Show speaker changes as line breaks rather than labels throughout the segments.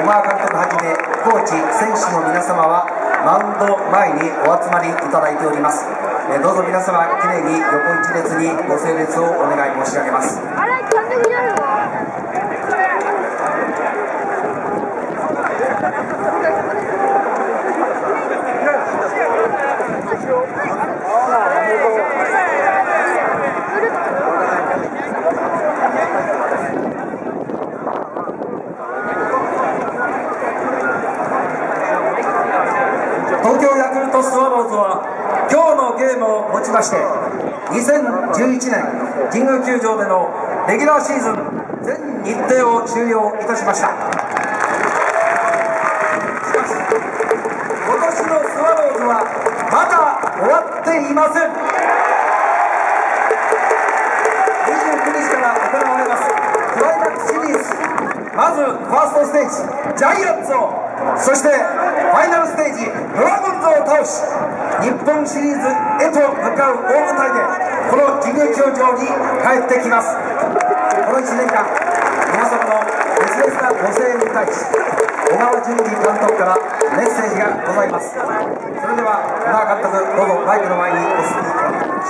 小川監督はじめコーチ、選手の皆様はマウンド前にお集まりいただいております。どうぞ皆様きれいに横一列にご整列をお願い申し上げます。東京ヤクルトスワローズは今日のゲームをもちまして2011年神宮球場でのレギュラーシーズン全日程を終了いたしました。しかし今年のスワローズはまだ終わっていません。29日から行われますクライマックスシリーズ、まずファーストステージジャイアンツを、そしてファイナルステージドラゴンズを倒し日本シリーズへと向かう大舞台でこの神宮球場に帰ってきます。この1年間皆様の熱烈なご声援に対し小川淳二監督からメッセージがございます。それでは小川監督、どうぞマイクの前にお進みいただきたいと思います。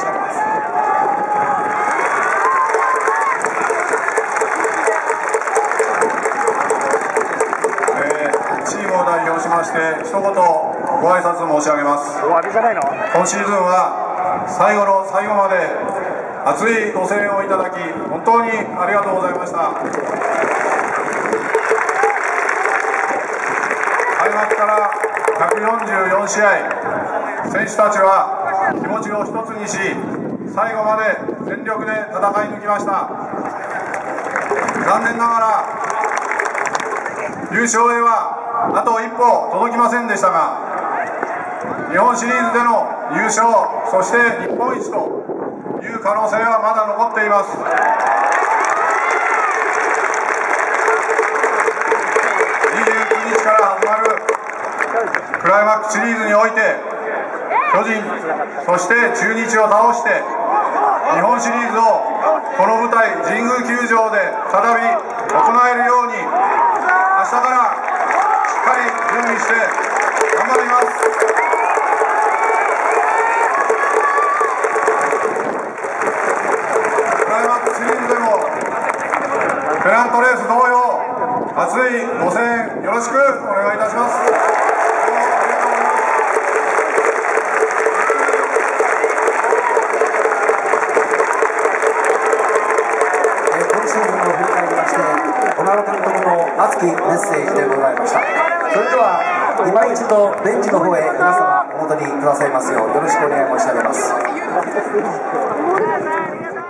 チームを代表しまして一言ご挨拶申し上げます。今シーズンは最後の最後まで熱いご声援をいただき本当にありがとうございました。開幕から144試合、選手たちは気持ちを一つにし最後まで全力で戦い抜きました。残念ながら優勝へはあと一歩届きませんでしたが、日本シリーズでの優勝、そして日本一という可能性はまだ残っています。29日から始まるクライマックスシリーズにおいて巨人、そして中日を倒して日本シリーズをこの舞台神宮球場で再び行えるように明日からしっかり準備して頑張ります。クライマックスシリーズでもペナントレース同様熱いご声援よろしくお願いいたします。
今シーズンを振り返りまして小川監督の熱きメッセージでございました。それでは今一度ベンチの方へ皆様お戻りくださいますようよろしくお願い申し上げます。